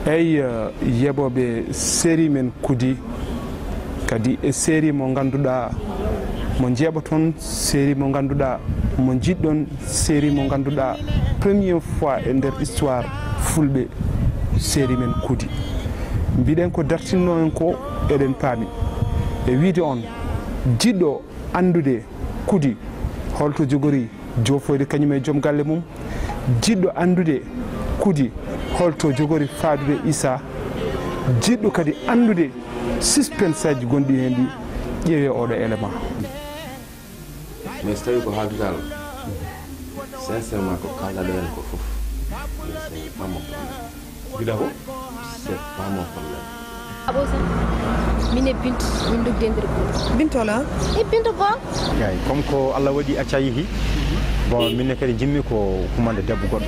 ay yebobe série men kudi kadi e série mo ganduda mo jebaton série mo ganduda mo jiddon série mo ganduda première fois e der histoire fulbe série men kudi biden ko dartinno en ko eden paami e wiide on jiddo andude kudi holto jogori jofoyde kanyum e joom galle mum jiddo andude kudi holto jogori faadude Issa jiddo kadi andude suspense aji gondi hen di ƴeewe oɗo élément mais so tawi ko haaldudal sincèrement ko kalɗaɗo hen ko fof c'est pas mon problème gila ko c'est pas mon problème abo sa mine Bintu min dugde nder ko Bintola e Bintu ko yayi comme ko Allah waɗi acca yeehi bon minne kadi jimmi ko humande debbo goɗɗo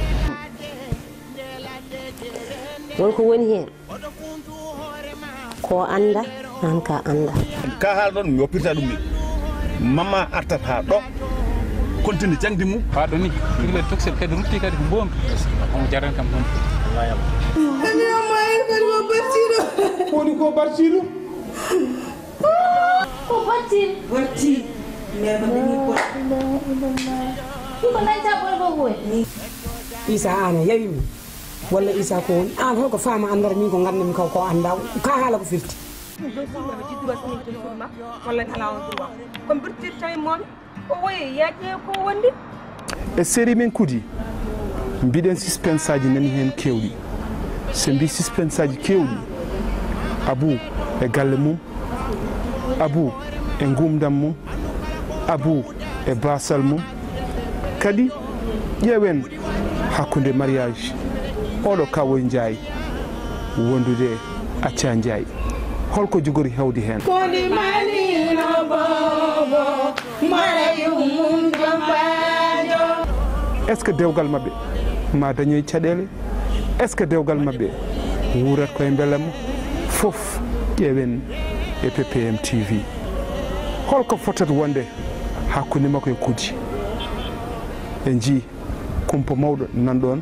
wonko woni hen ko anda an ka anda ka haal ɗon mi woppirta ɗum ni mama artat ha ɗo continue jangdi mum ha ɗo ni ɗigle toxel kadi rutti kadi ko boom on jaran kam ɗum woni ko barciɗo ko barti ko nanta ɓolgo boy Issa ana yawimi walla Issa ko woni an holko fama andata min ko gandami ko anda ka haala ko firti e série men kudi mbiɗen suspense aji nani hen kewɗi so mbi suspense aji kewɗi Abou e galle mum Abou e gumdam mum Abou e basal mum kadi ƴeewen hakkude mariage oɗo kawoye Ndiaye wondude acca Ndiaye holko jogori hewde hen est ce que dewgal mabɓe ma dañoy caɗele est ce que dewgal mabɓe wurat koye beelema fof ƴeewen e PPM TV holko fotata wonde hakkude makko e kudi en jii kumpa mawɗo nanɗon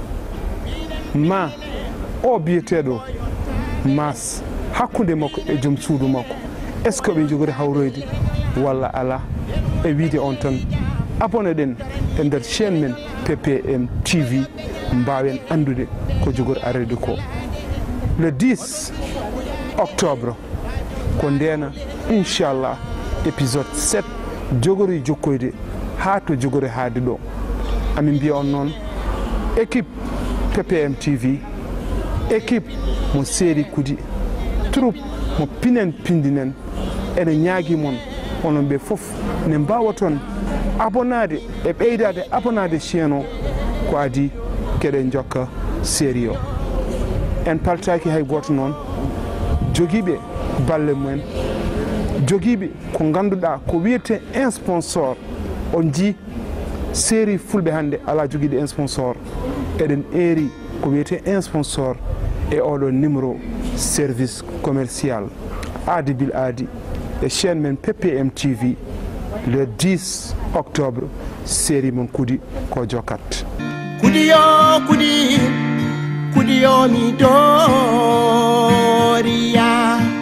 ma o biyeteɗo mas hakkude makko e joom suudu makko est ce que ɓe jogori hawroyde walla ala e wiide on tan abonné ɗen e nder chaîne men PPM TV mbawen andude ko jogori arede ko le 10 octobre ko ndena inchallah épisode 7 jogori jokkoyde ha to jogori haade ɗo amin mbiya on noon équipe PPM TV équipe mo série kudi troupe mo pinen pindinen ene ñaagui mon onon ɓe fof ne mbawa toon abonade e ɓeydade abonade chaîne o ko adi keɗen jokka série o en paltaki hay goto noon joguiɓe balle mumen joguiɓe ko ganduɗa ko wiyete un sponsor on ji série fulɓe hande ala joguiɗo un sponsor eɗen eeri ko wiyete un sponsor e oɗo numéro service commercial aadi bil aadi e chaîne men PPM TV le 10 octobre série mon kudi ko jokkat kudi yo mi doriya